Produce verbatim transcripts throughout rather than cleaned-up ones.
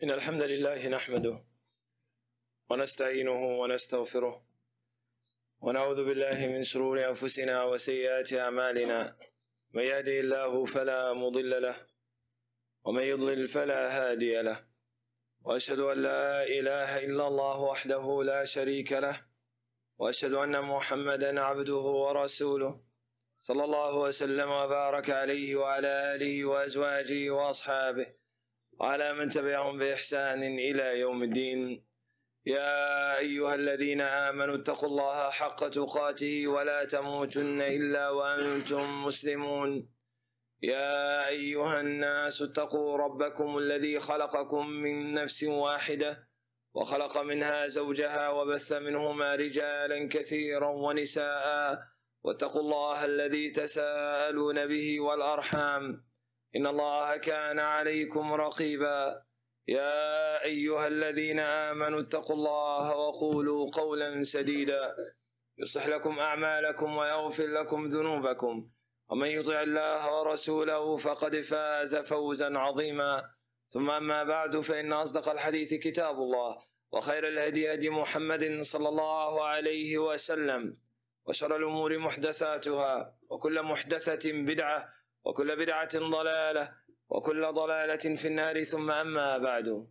إن الحمد لله نحمده ونستعينه ونستغفره ونعوذ بالله من شرور أنفسنا وسيئات أعمالنا. من يهده الله فلا مضل له ومن يضلل فلا هادي له، وأشهد أن لا إله إلا الله وحده لا شريك له، وأشهد أن محمدا عبده ورسوله صلى الله وسلم وبارك عليه وعلى آله وأزواجه وأصحابه وعلى من تبعهم بإحسان إلى يوم الدين. يا أيها الذين آمنوا اتقوا الله حق تقاته ولا تموتن إلا وأنتم مسلمون. يا أيها الناس اتقوا ربكم الذي خلقكم من نفس واحدة وخلق منها زوجها وبث منهما رجالا كثيرا ونساء، واتقوا الله الذي تساءلون به والأرحام إن الله كان عليكم رقيبا. يا أيها الذين آمنوا اتقوا الله وقولوا قولا سديدا يصلح لكم أعمالكم ويغفر لكم ذنوبكم، ومن يطع الله ورسوله فقد فاز فوزا عظيما. ثم أما بعد، فإن أصدق الحديث كتاب الله، وخير الهدي هدي محمد صلى الله عليه وسلم، وشر الأمور محدثاتها، وكل محدثة بدعة، وكل بدعة ضلالة، وكل ضلالة في النار. ثم أما بعد.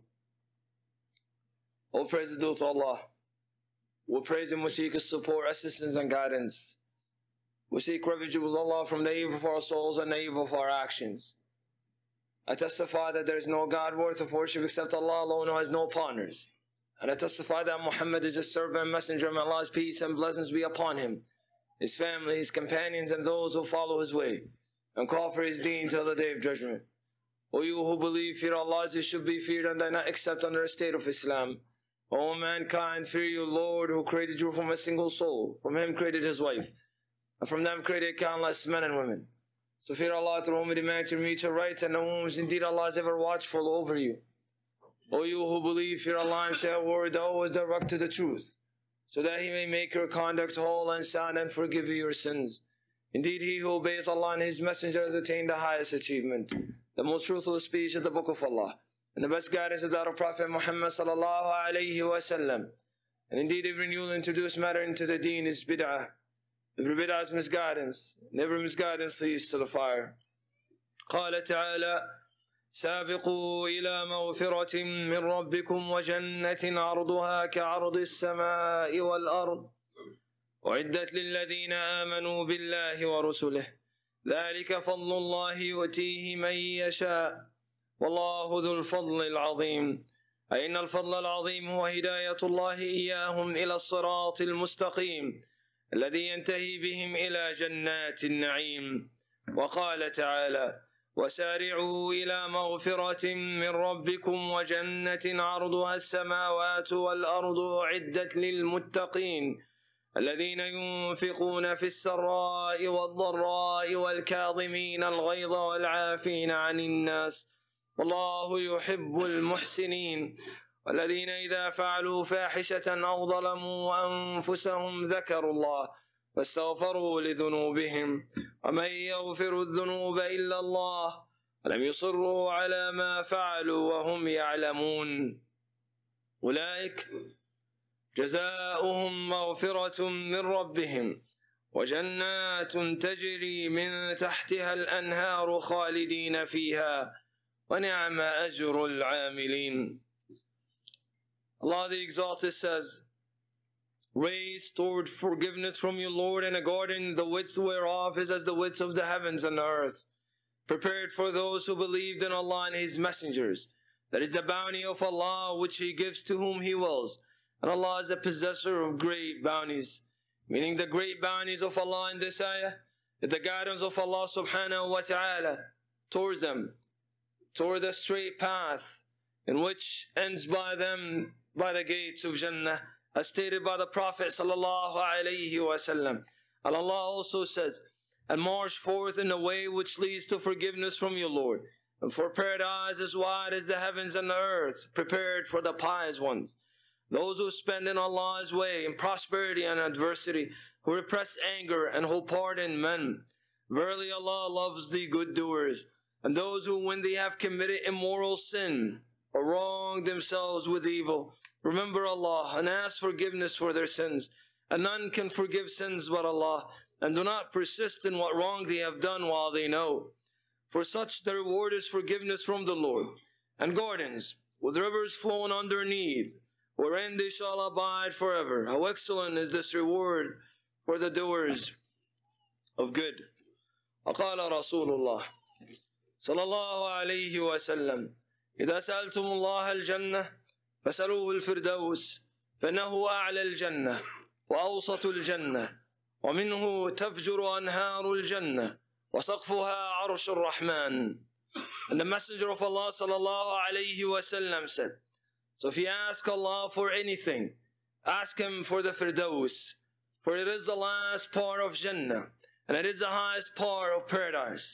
All praise is due to Allah. We praise Him, we seek His support, assistance and guidance. We seek refuge with Allah from the evil of our souls and the evil of our actions. I testify that there is no God worth of worship except Allah alone, who has no partners. And I testify that Muhammad is His servant and messenger. May Allah's peace and blessings be upon him, his family, his companions, and those who follow his way and call for his deen till the day of judgment. O you who believe, fear Allah as you should be feared, and do not accept under a state of Islam. O mankind, fear your Lord, who created you from a single soul. From him created his wife, and from them created countless men and women. So fear Allah through whom you demand to meet your rights, and know whom indeed Allah is ever watchful over you. O you who believe, fear Allah and say a word that always direct to the truth, so that He may make your conduct whole and sound and forgive you your sins. Indeed, he who obeys Allah and His Messenger has attained the highest achievement. The most truthful speech is the Book of Allah, and the best guidance is that of Prophet Muhammad sallallahu alayhi wa sallam. And indeed, every newly introduced matter into the deen is bid'ah. Every bid'ah is misguidance, and every misguidance leads to the fire. قال تعالى: سابقوا إلى مغفرة من ربكم وجنة عرضها كعرض السماء والأرض أعدت للذين آمنوا بالله ورسله ذلك فضل الله يؤتيه من يشاء والله ذو الفضل العظيم. أي إن الفضل العظيم هو هداية الله إياهم إلى الصراط المستقيم الذي ينتهي بهم إلى جنات النعيم. وقال تعالى: وسارعوا إلى مغفرة من ربكم وجنة عرضها السماوات والأرض أعدت للمتقين الذين ينفقون في السراء والضراء والكاظمين الغيظ والعافين عن الناس والله يحب المحسنين والذين إذا فعلوا فاحشة أو ظلموا أنفسهم ذكروا الله فاستغفروا لذنوبهم ومن يغفر الذنوب إلا الله ولم يصروا على ما فعلوا وهم يعلمون أولئك جزاؤهم مغفرة من ربهم وجنات تجري من تحتها الأنهار خالدين فيها ونعم أجر العاملين. Allah the Exalted says, raise toward forgiveness from your Lord and a garden the width whereof is as the width of the heavens and the earth, prepared for those who believed in Allah and His messengers. That is the bounty of Allah which He gives to whom He wills. And Allah is the possessor of great bounties. Meaning the great bounties of Allah in this ayah is the guidance of Allah subhanahu wa ta'ala towards them, toward the straight path, in which ends by them by the gates of Jannah, as stated by the Prophet sallallahu alayhi wa sallam. And Allah also says, and march forth in a way which leads to forgiveness from your Lord, and for paradise as wide as the heavens and the earth, prepared for the pious ones. Those who spend in Allah's way in prosperity and adversity, who repress anger and who pardon men. Verily Allah loves the good doers. And those who, when they have committed immoral sin, or wrong themselves with evil, remember Allah and ask forgiveness for their sins. And none can forgive sins but Allah. And do not persist in what wrong they have done while they know. For such the reward is forgiveness from the Lord, and gardens with rivers flowing underneath, wherein they shall abide forever. How excellent is this reward for the doers of good. وقال رسول الله صلى الله عليه وسلم إذا سألتم الله الجنة فسألوه الفردوس فإنه أعلى الجنة وأوسط الجنة ومنه تفجر أنهار الجنة وسقفها عرش الرحمن. And the Messenger of Allah صلى الله عليه وسلم said, so if you ask Allah for anything, ask Him for the Firdaus, for it is the last part of Jannah, and it is the highest part of paradise.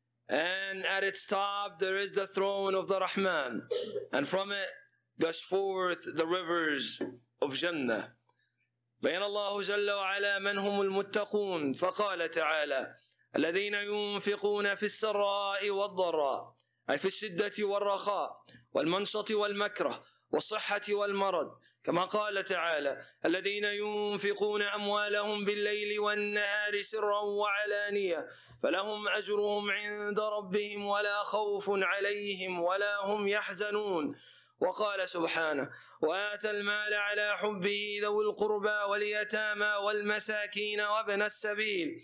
And at its top there is the throne of the Rahman, and from it gush forth the rivers of Jannah. بين الله جل وعلا من هم المتقون فقال تعالى الذين ينفقون في السراء والضراء أي في الشدة والرخاء والمنشط والمكره والصحة والمرض كما قال تعالى الذين ينفقون أموالهم بالليل والنهار سرا وعلانية فلهم أجرهم عند ربهم ولا خوف عليهم ولا هم يحزنون. وقال سبحانه وآتى المال على حبه ذوي القربى واليتامى والمساكين وابن السبيل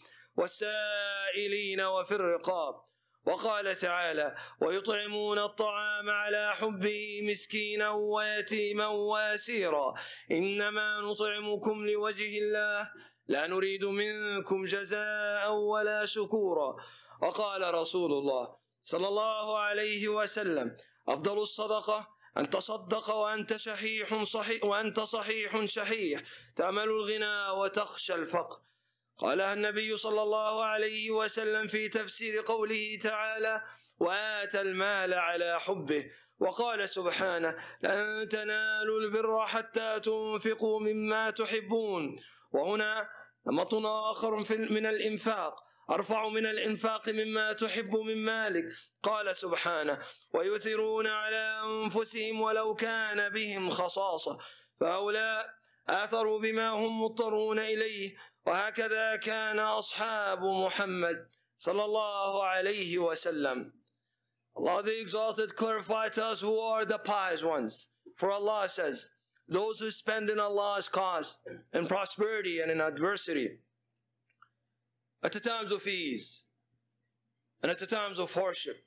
والسائلين وفي الرقاب. وقال تعالى ويطعمون الطعام على حبه مسكينا ويتيما واسيرا إنما نطعمكم لوجه الله لا نريد منكم جزاء ولا شكورا. وقال رسول الله صلى الله عليه وسلم أفضل الصدقة أن تصدق وأنت شحيح صحيح وأنت صحيح شحيح تأمل الغنى وتخشى الفقر. قالها النبي صلى الله عليه وسلم في تفسير قوله تعالى وآتى المال على حبه. وقال سبحانه لن تنالوا البر حتى تنفقوا مما تحبون. وهنا نمط آخر من الإنفاق أرفع من الإنفاق مما تحب من مالك. قال سبحانه ويؤثرون على أنفسهم ولو كان بهم خصاصة فهؤلاء آثروا بما هم مضطرون إليه. وهكذا كان أصحاب محمد صلى الله عليه وسلم. Allah the Exalted clarified to us who are the pious ones. For Allah says, those who spend in Allah's cause, in prosperity and in adversity, at the times of ease, and at the times of hardship,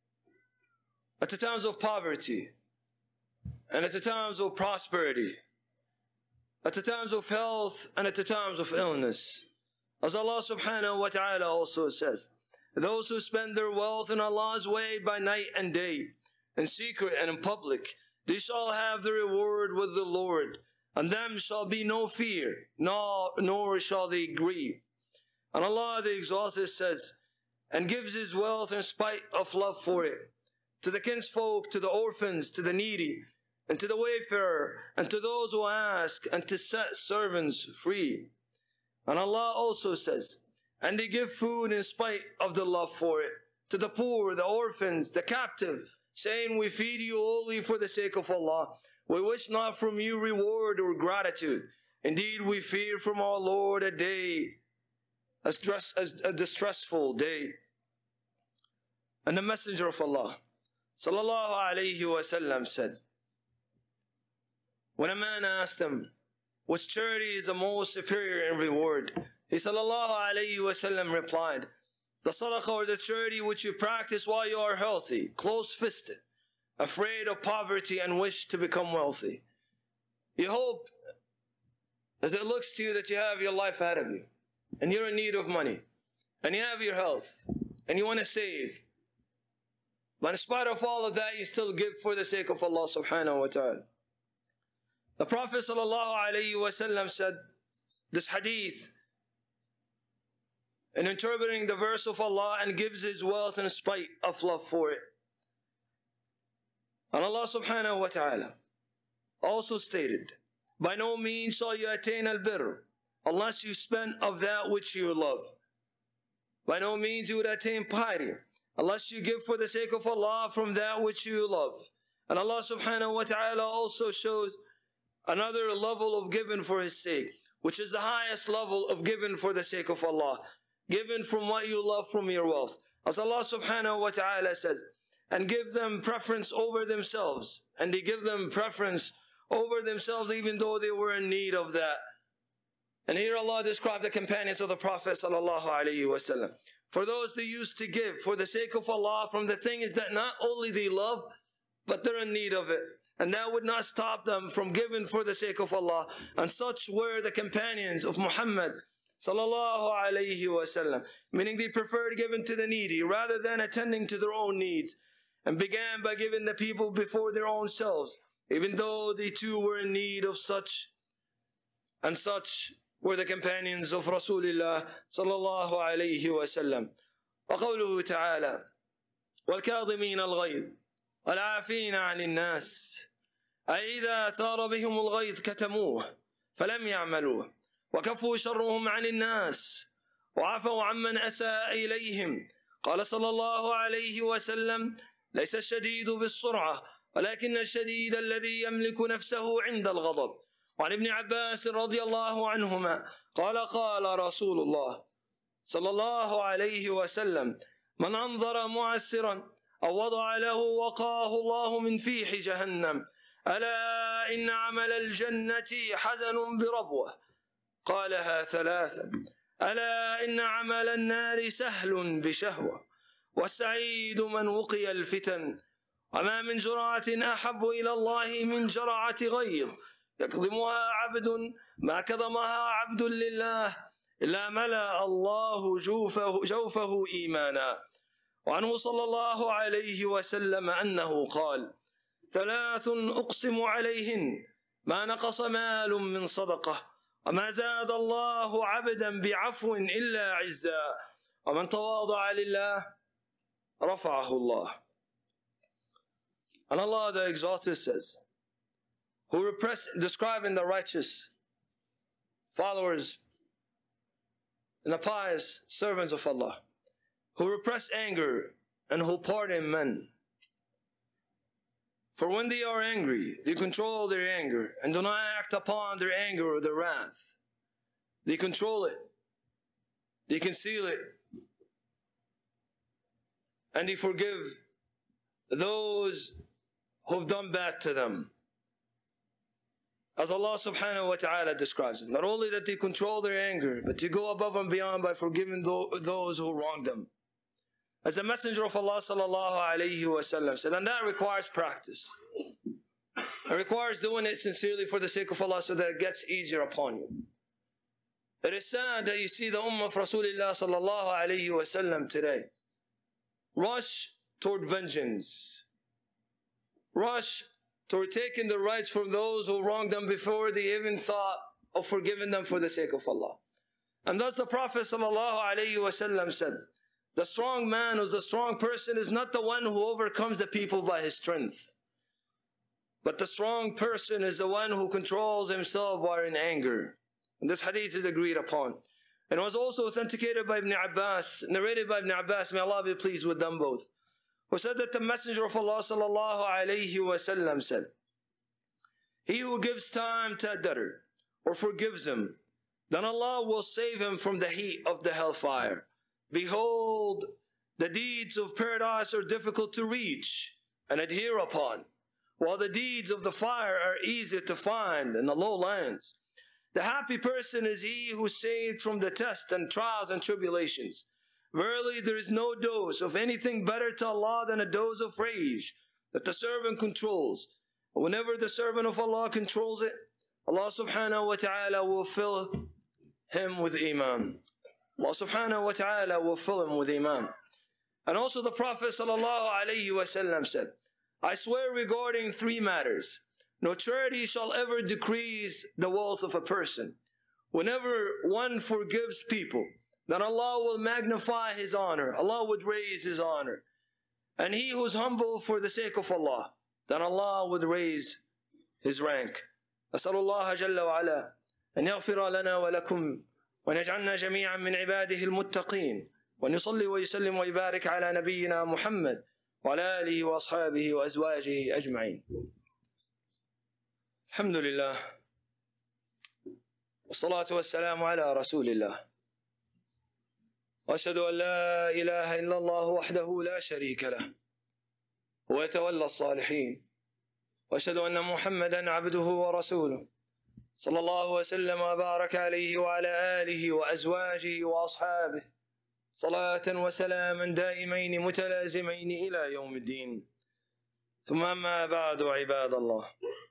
at the times of poverty, and at the times of prosperity, at the times of health and at the times of illness. As Allah subhanahu wa ta'ala also says, those who spend their wealth in Allah's way by night and day, in secret and in public, they shall have the reward with the Lord, and them shall be no fear, nor, nor shall they grieve. And Allah the Exalted says, and gives His wealth in spite of love for it, to the kinsfolk, to the orphans, to the needy, and to the wayfarer, and to those who ask, and to set servants free. And Allah also says, and they give food in spite of the love for it, to the poor, the orphans, the captive, saying, we feed you only for the sake of Allah. We wish not from you reward or gratitude. Indeed, we fear from our Lord a day, as, dress, as a distressful day. And the Messenger of Allah, sallallahu alayhi wa sallam, said, when a man asked him, which charity is the most superior in reward? He sallallahu alayhi wa sallam replied, the sadaqah or the charity which you practice while you are healthy, close-fisted, afraid of poverty and wish to become wealthy. You hope, as it looks to you, that you have your life ahead of you, and you're in need of money, and you have your health, and you want to save. But in spite of all of that, you still give for the sake of Allah subhanahu wa ta'ala. The Prophet sallallahu alayhi wa sallam said this hadith in interpreting the verse of Allah, and gives His wealth in spite of love for it. And Allah subhanahu wa ta'ala also stated, by no means shall you attain al-birr unless you spend of that which you love. By no means you would attain piety unless you give for the sake of Allah from that which you love. And Allah subhanahu wa ta'ala also shows another level of giving for His sake, which is the highest level of giving for the sake of Allah. Giving from what you love from your wealth. As Allah subhanahu wa ta'ala says, and give them preference over themselves. And they give them preference over themselves even though they were in need of that. And here Allah described the companions of the Prophet sallallahu alaihi wasallam. For those they used to give for the sake of Allah from the things that not only they love, but they're in need of it. And that would not stop them from giving for the sake of Allah. And such were the companions of Muhammad sallallahu alaihi wasallam. Meaning they preferred giving to the needy rather than attending to their own needs. And began by giving the people before their own selves, even though they too were in need of such. And such were the companions of Rasulullah sallallahu alayhi wasallam. وقوله تعالى والكاظمين الغيظ والعافين عن الناس أي إذا ثار بهم الغيظ كتموه فلم يعملوه وكفوا شرهم عن الناس وعفوا عمن أساء إليهم. قال صلى الله عليه وسلم ليس الشديد بالسرعة ولكن الشديد الذي يملك نفسه عند الغضب. وعن ابن عباس رضي الله عنهما قال قال رسول الله صلى الله عليه وسلم من أنظر معسرا أو وضع له وقاه الله من فيح جهنم ألا إن عمل الجنة حزن بربوة قالها ثلاثا ألا إن عمل النار سهل بشهوة والسعيد من وقي الفتن وما من جرعة أحب إلى الله من جرعة غيظ يكظمها عبد ما كظمها عبد لله إلا ملأ الله جوفه, جوفه إيمانا. وعنه صلى الله عليه وسلم أنه قال ثلاث أقسم عليهن ما نقص مال من صدقة وما زاد الله عبدا بعفو إلا عزا ومن تواضع لله رفعه الله. And Allah the Exalted says, who repress, describing the righteous followers and the pious servants of Allah, who repress anger and who pardon men. For when they are angry, they control their anger and do not act upon their anger or their wrath. They control it. They conceal it. And they forgive those who have done bad to them. As Allah subhanahu wa ta'ala describes it. Not only that they control their anger, but they go above and beyond by forgiving those who wrong them. As the Messenger of Allah sallallahu alayhi wa sallam said, and that requires practice. It requires doing it sincerely for the sake of Allah so that it gets easier upon you. It is sad that you see the ummah of Rasulullah sallallahu alayhi wa sallam today rush toward vengeance. Rush toward taking the rights from those who wronged them before they even thought of forgiving them for the sake of Allah. And thus the Prophet sallallahu alayhi wa sallam said, the strong man who's the strong person is not the one who overcomes the people by his strength. But the strong person is the one who controls himself while in anger. And this hadith is agreed upon. And it was also authenticated by Ibn Abbas, narrated by Ibn Abbas, may Allah be pleased with them both, who said that the Messenger of Allah sallallahu alayhi wa sallam said, he who gives time to a debtor or forgives him, then Allah will save him from the heat of the hellfire. Behold, the deeds of paradise are difficult to reach and adhere upon, while the deeds of the fire are easy to find in the lowlands. The happy person is he who is saved from the test and trials and tribulations. Verily, there is no dose of anything better to Allah than a dose of rage that the servant controls. And whenever the servant of Allah controls it, Allah subhanahu wa ta'ala will fill him with iman. Allah subhanahu wa ta'ala will fill him with iman. And also the Prophet sallallahu alayhi wa sallam said, I swear regarding three matters, no charity shall ever decrease the wealth of a person. Whenever one forgives people, then Allah will magnify his honor. Allah would raise his honor. And he who is humble for the sake of Allah, then Allah would raise his rank. أسأل الله جل وعلا أن يغفر لنا ولكم ونجعلنا جميعا من عباده المتقين وأن يصلي ويسلم ويبارك على نبينا محمد وعلى آله وأصحابه وأزواجه أجمعين. الحمد لله والصلاة والسلام على رسول الله وأشهد أن لا إله إلا الله وحده لا شريك له ويتولى الصالحين وأشهد أن محمدا عبده ورسوله صلى الله وسلم وبارك عليه وعلى آله وأزواجه وأصحابه صلاة وسلاما دائمين متلازمين إلى يوم الدين. ثم أما بعد عباد الله،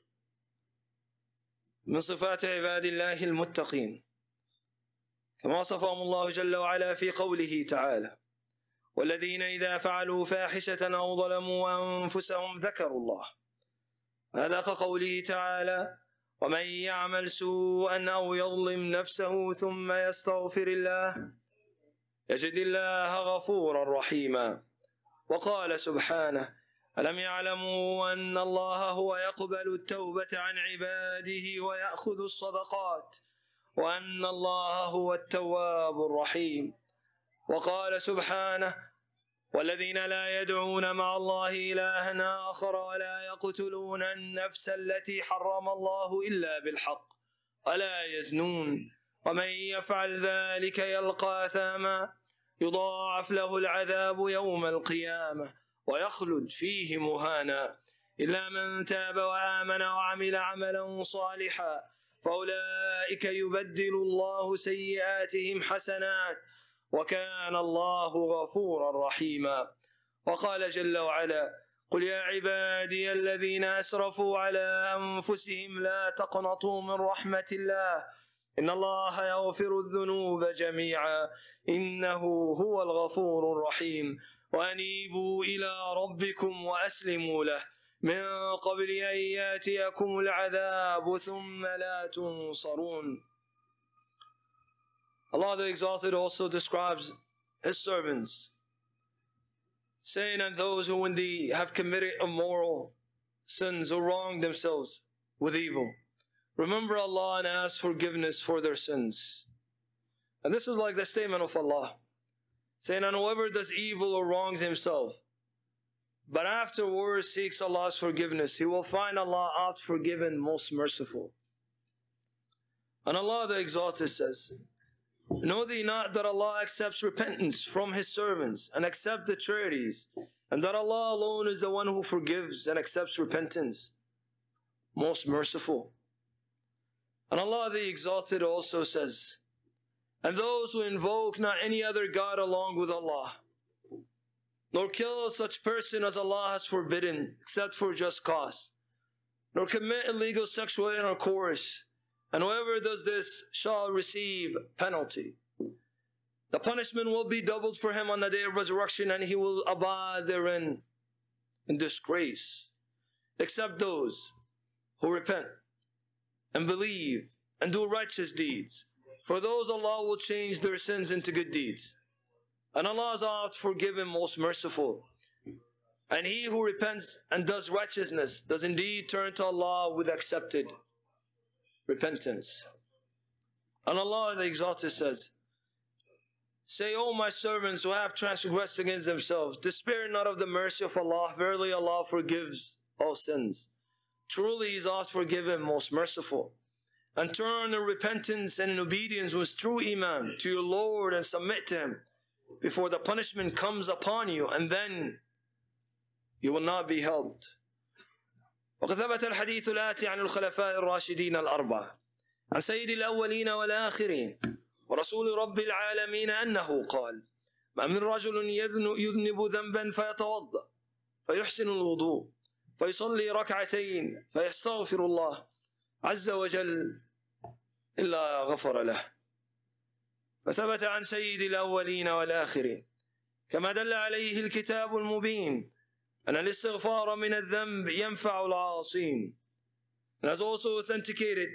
من صفات عباد الله المتقين كما وصفهم الله جل وعلا في قوله تعالى: والذين إذا فعلوا فاحشة أو ظلموا أنفسهم ذكروا الله. هذا كقوله تعالى: ومن يعمل سوءا أو يظلم نفسه ثم يستغفر الله يجد الله غفورا رحيما. وقال سبحانه: ألم يعلموا أن الله هو يقبل التوبة عن عباده ويأخذ الصدقات وأن الله هو التواب الرحيم. وقال سبحانه: والذين لا يدعون مع الله إلها آخر ولا يقتلون النفس التي حرم الله إلا بالحق ولا يزنون ومن يفعل ذلك يلقى أثاما يضاعف له العذاب يوم القيامة ويخلد فيه مهانا إلا من تاب وآمن وعمل عملا صالحا فأولئك يبدل الله سيئاتهم حسنات وكان الله غفورا رحيما. وقال جل وعلا: قل يا عبادي الذين أسرفوا على أنفسهم لا تقنطوا من رحمة الله إن الله يغفر الذنوب جميعا إنه هو الغفور الرحيم وأنيبوا إلى ربكم وأسلموا له من قبل أن يأتيكم العذاب ثم لا تنصرون. Allah the Exalted also describes His servants, saying, and those who when they have committed immoral sins or wronged themselves with evil, remember Allah and ask forgiveness for their sins. And this is like the statement of Allah, saying, and whoever does evil or wrongs himself, but afterwards seeks Allah's forgiveness, he will find Allah oft forgiven, most merciful. And Allah the Exalted says, know thee not that Allah accepts repentance from His servants and accepts the charities, and that Allah alone is the one who forgives and accepts repentance, most merciful. And Allah the Exalted also says, and those who invoke not any other God along with Allah, nor kill such person as Allah has forbidden except for just cause, nor commit illegal sexual intercourse, and whoever does this shall receive penalty. The punishment will be doubled for him on the day of resurrection, and he will abide therein in disgrace, except those who repent and believe and do righteous deeds. For those Allah will change their sins into good deeds. And Allah is oft forgiven, most merciful. And he who repents and does righteousness does indeed turn to Allah with accepted repentance. And Allah the Exalted says, say, O my servants who have transgressed against themselves, despair not of the mercy of Allah. Verily Allah forgives all sins. Truly He is oft forgiven, most merciful. And turn in repentance and in obedience with true iman to your Lord and submit to Him before the punishment comes upon you, and then you will not be helped. وقد ثبت الحديث الآتي عن الخلفاء الراشدين الأربعة عن سيد الأولين والآخرين ورسول رب العالمين أنه قال: ما من رجل يذنب ذنبا فيتوضأ فيحسن الوضوء فيصلي ركعتين فيستغفر الله عز وجل إلا غفر له. فثبت عن سيد الأولين والآخرين كما دل عليه الكتاب المبين أن الاستغفار من الذنب ينفع العاصين. And as also authenticated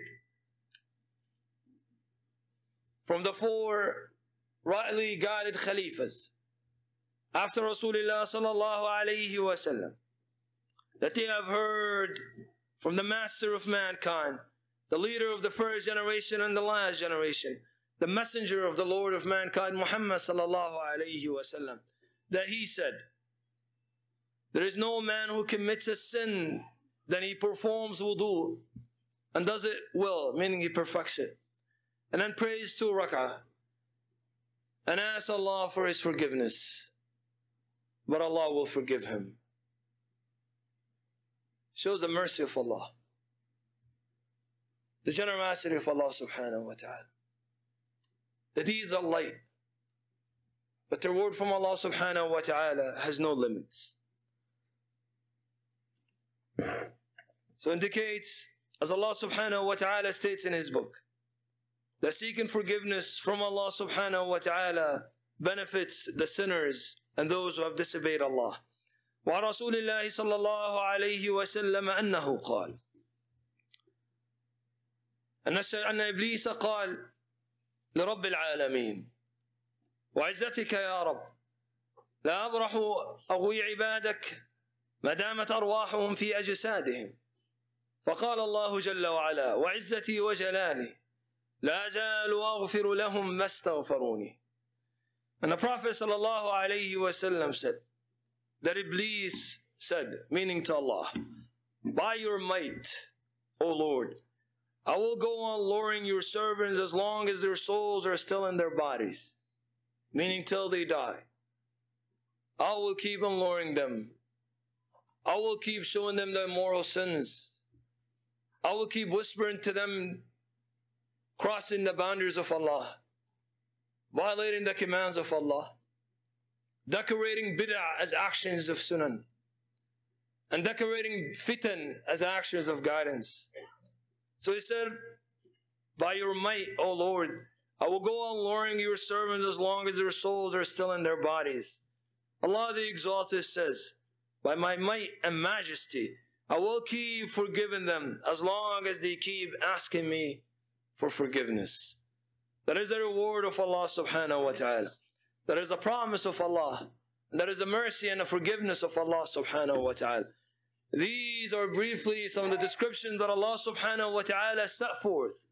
from the four rightly guided Khalifas after Rasulullah sallallahu alayhi wa sallam, that they have heard from the master of mankind, the leader of the first generation and the last generation, the messenger of the Lord of mankind, Muhammad sallallahu alayhi wa sallam, that he said, There is no man who commits a sin, then he performs wudu and does it well, meaning he perfects it, and then prays two rak'ah and asks Allah for His forgiveness, but Allah will forgive him. Shows the mercy of Allah, the generosity of Allah subhanahu wa ta'ala. The deeds are light, but the reward from Allah subhanahu wa ta'ala has no limits. So indicates, as Allah subhanahu wa ta'ala states in His book, that seeking forgiveness from Allah subhanahu wa ta'ala benefits the sinners and those who have disobeyed Allah. وعن رسول الله صلى الله عليه وسلم أنه قال أن إبليس قال لرب العالمين وعزتك يا رب لا أبرح أغوي عبادك ما دامت أرواحهم في أجسادهم. فقال الله جل وعلا وعزتي وجلالي لا أزال أغفر لهم ما استغفروني. And the Prophet صلى الله عليه وسلم said that Iblis said, meaning to Allah, by your might, O Lord, I will go on luring your servants as long as their souls are still in their bodies, meaning till they die. I will keep on luring them. I will keep showing them their moral sins. I will keep whispering to them, crossing the boundaries of Allah, violating the commands of Allah, decorating bid'ah as actions of sunan, and decorating fitan as actions of guidance. So he said, by your might, O Lord, I will go on luring your servants as long as their souls are still in their bodies. Allah the Exalted says, by my might and majesty, I will keep forgiving them as long as they keep asking me for forgiveness. That is the reward of Allah subhanahu wa ta'ala. That is a promise of Allah. And that is the mercy and the forgiveness of Allah subhanahu wa ta'ala. These are briefly some of the descriptions that Allah subhanahu wa ta'ala set forth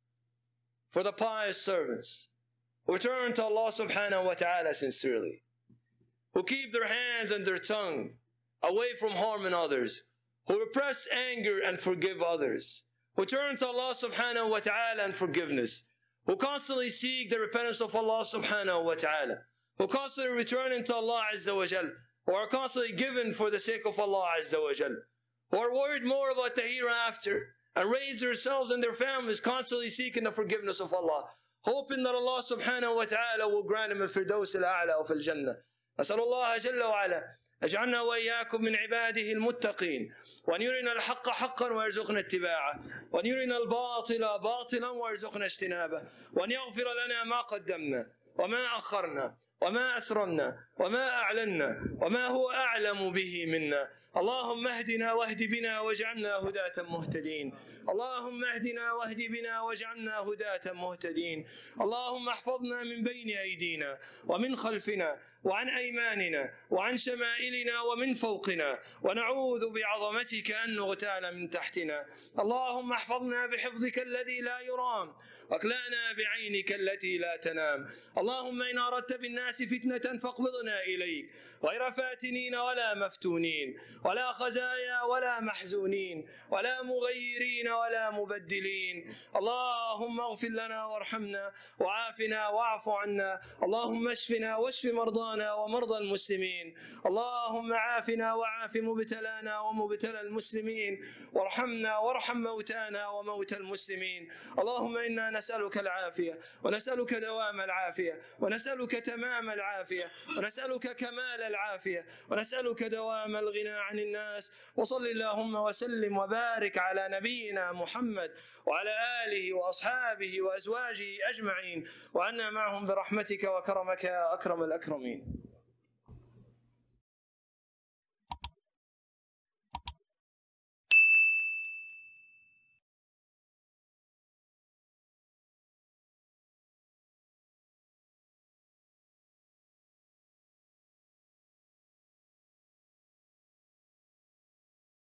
for the pious servants who turn to Allah subhanahu wa ta'ala sincerely, who keep their hands and their tongue away from harming others, who repress anger and forgive others, who turn to Allah subhanahu wa ta'ala and forgiveness, who constantly seek the repentance of Allah subhanahu wa ta'ala, who constantly return into Allah azza wa jal, who are constantly given for the sake of Allah azza wa jal, who are worried more about the hereafter and raise themselves and their families constantly seeking the forgiveness of Allah, hoping that Allah subhanahu wa ta'ala will grant them al-firdaus al-a'la of al-jannah. أسأل الله جل وعلا أجعلنا وإياكم من عباده المتقين وأن يرنا الحق حقا ويرزقنا اتباعه وأن يرنا الباطل باطلا ويرزقنا اجتنابه وأن يغفر لنا ما قدمنا وما أخرنا وما أسررنا وما أعلنا وما هو أعلم به منا. اللهم اهدنا واهد بنا واجعلنا هداة مهتدين. اللهم اهدنا واهد بنا واجعلنا هداة مهتدين. اللهم احفظنا من بين أيدينا ومن خلفنا وعن أيماننا وعن شمائلنا ومن فوقنا ونعوذ بعظمتك أن نغتال من تحتنا. اللهم احفظنا بحفظك الذي لا يرام واكلأنا بعينك التي لا تنام. اللهم إن أردت بالناس فتنة فاقبضنا إليك غير فاتنين ولا مفتونين ولا خزايا ولا محزونين ولا مغيرين ولا مبدلين. اللهم اغفر لنا وارحمنا وعافنا واعف عنا. اللهم اشفنا واشف مرضانا ومرضى المسلمين. اللهم عافنا وعاف مبتلانا ومبتلى المسلمين وارحمنا وارحم موتانا وموتى المسلمين. اللهم إنا نسألك العافية ونسألك دوام العافية ونسألك تمام العافية ونسألك كمال العافية ونسألك دوام الغنى عن الناس. وصل اللهم وسلم وبارك على نبينا محمد وعلى آله وأصحابه وأزواجه أجمعين وعنا معهم برحمتك وكرمك يا أكرم الأكرمين.